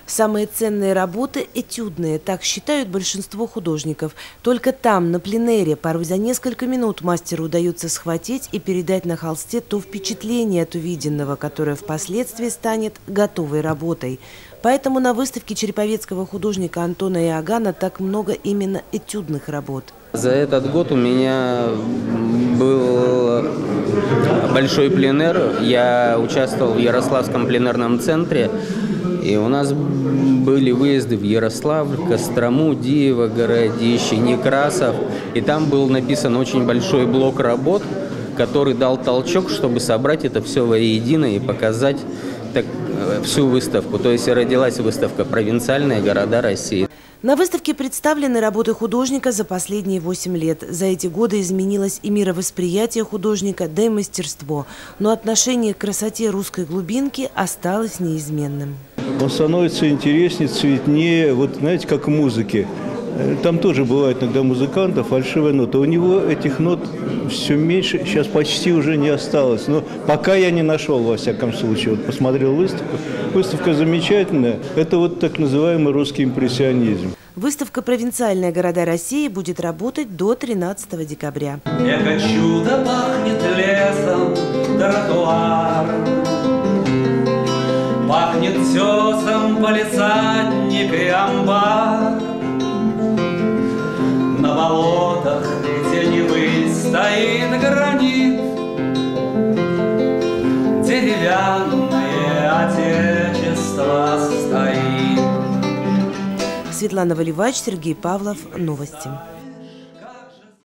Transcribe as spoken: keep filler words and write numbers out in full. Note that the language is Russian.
Самые ценные работы – этюдные, так считают большинство художников. Только там, на пленэре, порой за несколько минут мастеру удается схватить и передать на холсте то впечатление от увиденного, которое впоследствии станет готовой работой. Поэтому на выставке череповецкого художника Антона Иоганна так много именно этюдных работ. За этот год у меня был большой пленэр. Я участвовал в Ярославском пленэрном центре. И у нас были выезды в Ярославль, Кострому, Диево, Городище, Некрасов. И там был написан очень большой блок работ, который дал толчок, чтобы собрать это все воедино и показать так, всю выставку. То есть родилась выставка «Провинциальные города России». На выставке представлены работы художника за последние восемь лет. За эти годы изменилось и мировосприятие художника, да и мастерство. Но отношение к красоте русской глубинки осталось неизменным. Он становится интереснее, цветнее, вот знаете, как в музыке. Там тоже бывает иногда музыкантов, фальшивая нота. У него этих нот все меньше, сейчас почти уже не осталось. Но пока я не нашел, во всяком случае. Вот посмотрел выставку. Выставка замечательная. Это вот так называемый русский импрессионизм. Выставка «Провинциальные города России» будет работать до тринадцатого декабря. Это чудо пахнет лесом, тротуар. Пахнет тесом, палисадник и амбар. На болотах, где Невы, стоит гранит, деревянное отечество стоит. Светлана Валивач, Сергей Павлов. Новости.